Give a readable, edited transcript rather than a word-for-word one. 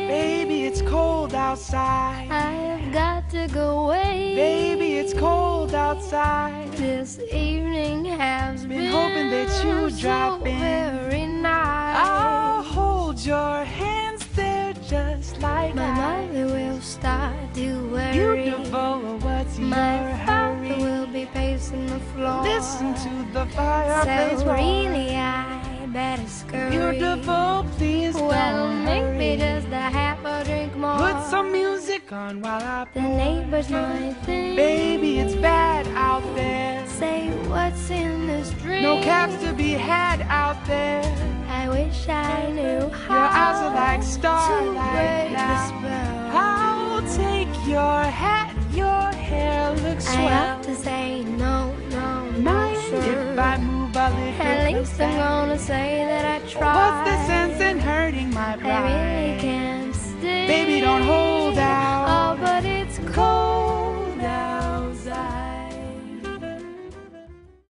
Baby, it's cold outside. I've got to go away. Baby, it's cold outside. This evening has Been hoping that you so drop in. very nice. I'll hold your hands there just like My I. mother will start to worry. Beautiful, what's My your father hurry? will be pacing the floor. Listen to the fireplace So roar. really I better scurry. Beautiful, please Well, don't maybe hurry. just a half a drink more. Put some music on while I The pour. neighbors might think, Baby, it's bad out there. say what's in this drink. No cabs to be had out there. I wish I knew how. Your eyes are like to starlight break the now. spell. I'll take your hat, your hair looks I swell. have to say no, no, no, Mind sir. if I move a little At least I'm closer? gonna say that I tried. What's the sense in hurting my I pride? really can't stay. Baby, don't hold